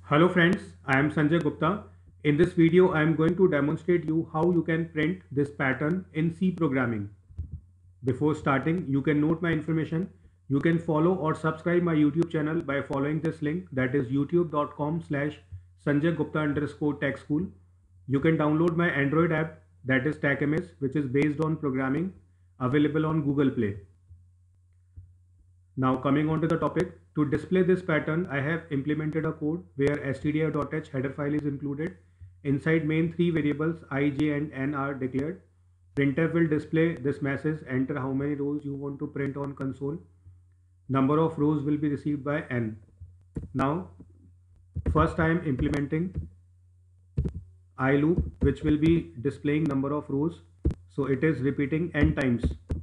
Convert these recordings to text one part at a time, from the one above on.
Hello friends, I am Sanjay Gupta. In this video, I am going to demonstrate you how you can print this pattern in C programming. Before starting, you can note my information. You can follow or subscribe my YouTube channel by following this link, that is youtube.com/sanjaygupta_tech school. You can download my Android app, that is TechMS, which is based on programming, available on Google Play. Now coming on to the topic, to display this pattern, I have implemented a code where stdio.h header file is included. Inside main three variables I, j and n are declared. Printf will display this message, enter how many rows you want to print on console. Number of rows will be received by n. Now first I am implementing I loop, which will be displaying number of rows. So it is repeating n times.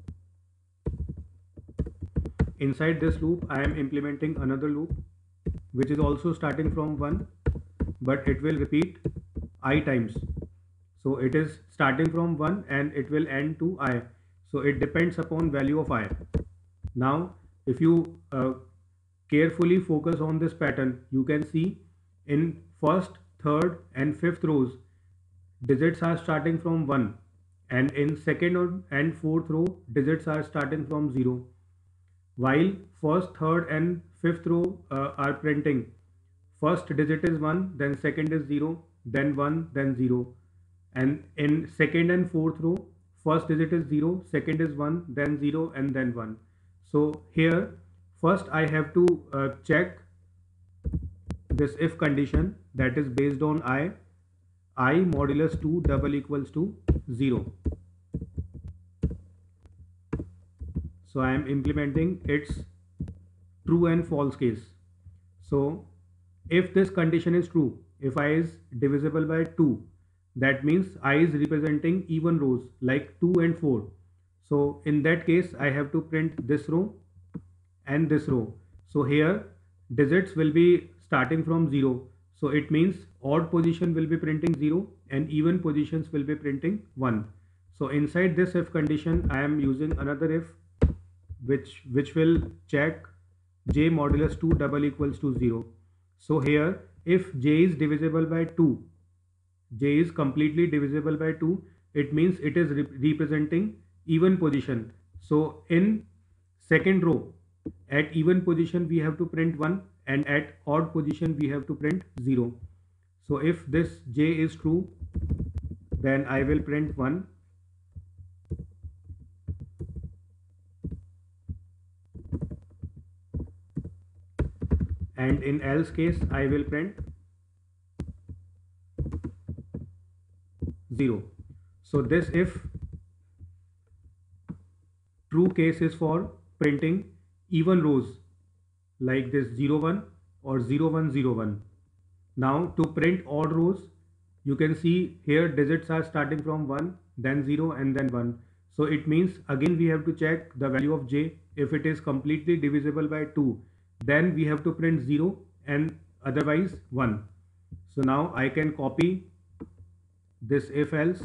Inside this loop, I am implementing another loop which is also starting from 1, but it will repeat I times. So it is starting from 1 and it will end to I. So it depends upon value of I. Now if you carefully focus on this pattern, you can see in first, third and fifth rows digits are starting from 1, and in second and fourth row digits are starting from 0. While first, third and fifth row are printing, first digit is 1, then second is 0, then 1, then 0. And in second and fourth row, first digit is 0, second is 1, then 0 and then 1. So here first I have to check this if condition, that is based on I modulus 2 double equals to 0. So I am implementing its true and false case. So if this condition is true, if I is divisible by 2, that means I is representing even rows like 2 and 4. So in that case, I have to print this row and this row. So here digits will be starting from 0. So it means odd position will be printing 0 and even positions will be printing 1. So inside this if condition, I am using another if which will check j modulus 2 double equals to 0. So here if j is divisible by 2, j is completely divisible by 2, it means it is representing even position. So in second row at even position we have to print 1 and at odd position we have to print 0. So if this j is true, then I will print 1. And in else case I will print 0. So this if true case is for printing even rows like this 0 1 or 0 1 0 1. Now to print odd rows, you can see here digits are starting from 1, then 0 and then 1. So it means again we have to check the value of j. If it is completely divisible by 2, then we have to print 0 and otherwise 1. So now I can copy this if else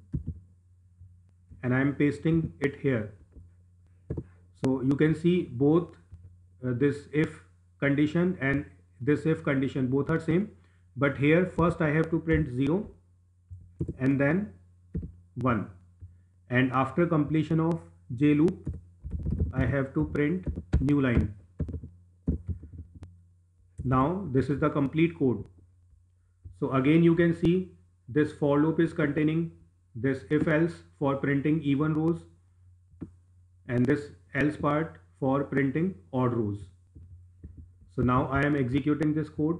and I am pasting it here. So you can see both this if condition and this if condition both are same, but here first I have to print 0 and then 1, and after completion of j loop I have to print new line. Now this is the complete code. So again you can see this for loop is containing this if else for printing even rows and this else part for printing odd rows. So now I am executing this code.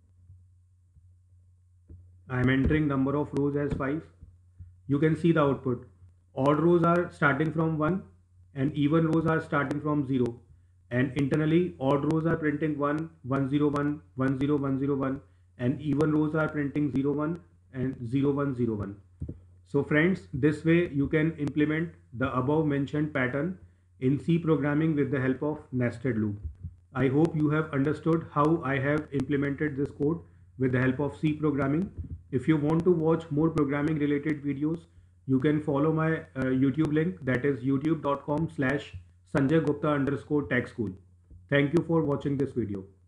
I am entering number of rows as 5. You can see the output. Odd rows are starting from 1 and even rows are starting from 0. And internally odd rows are printing 1 1 0 1 1 0 1 0 1 and even rows are printing 0 1 and 0 1 0 1. So friends, this way you can implement the above mentioned pattern in C programming with the help of nested loop. I hope you have understood how I have implemented this code with the help of C programming. If you want to watch more programming related videos, you can follow my YouTube link, that is youtube.com/sanjaygupta_tech school. Thank you for watching this video.